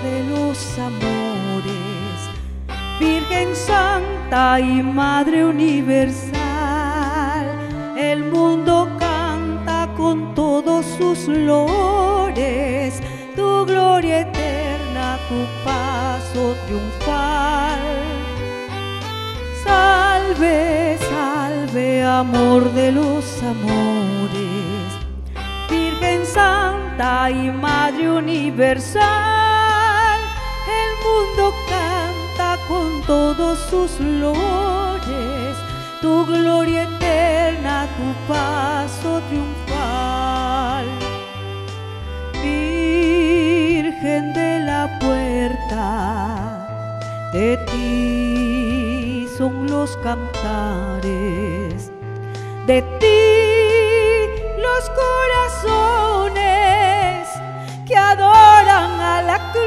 de los amores, Virgen Santa y Madre Universal. El mundo canta con todos sus loores, tu gloria eterna, tu paso triunfal. Salve, salve, amor de los amores, Virgen Santa y Madre Universal. El mundo canta con todos sus loores, tu gloria eterna, tu paso triunfal. Virgen de la puerta, de ti son los cantares, de ti los corazones que adoran a la cruz,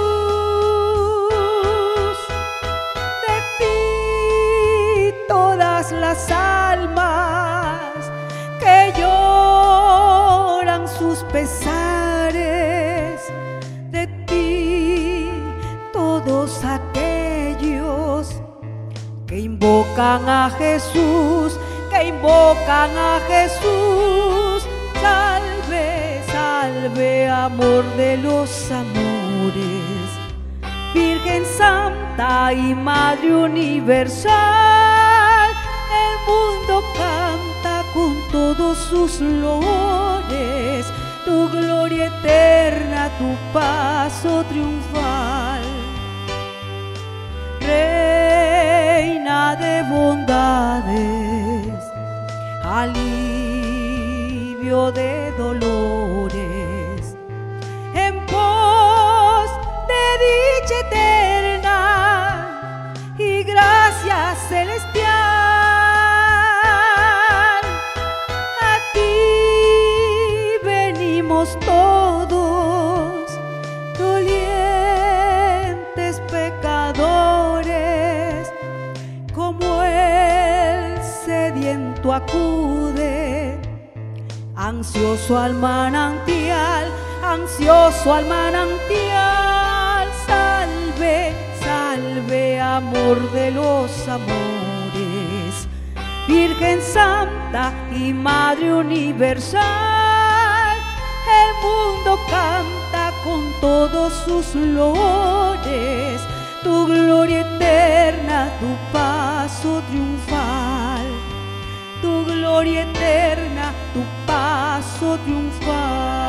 de ti todas las almas que lloran sus pesares, de ti todos aquellos que invocan a Jesús, que invocan a Jesús. Salve, salve, amor de los amores, Virgen Santa y Madre Universal. El mundo canta con todos sus loores, tu gloria eterna, tu paso triunfal. Reina de bondades, alivio de dolores, en pos de dicha eterna y gracia celestial. A ti venimos todos, dolientes pecadores, como el sediento acude, ansioso al manantial, ansioso al manantial. Salve, salve, amor de los amores, Virgen Santa y Madre Universal. El mundo canta con todos sus loores, tu gloria eterna, tu paso triunfal, tu gloria eterna, tu paso triunfal.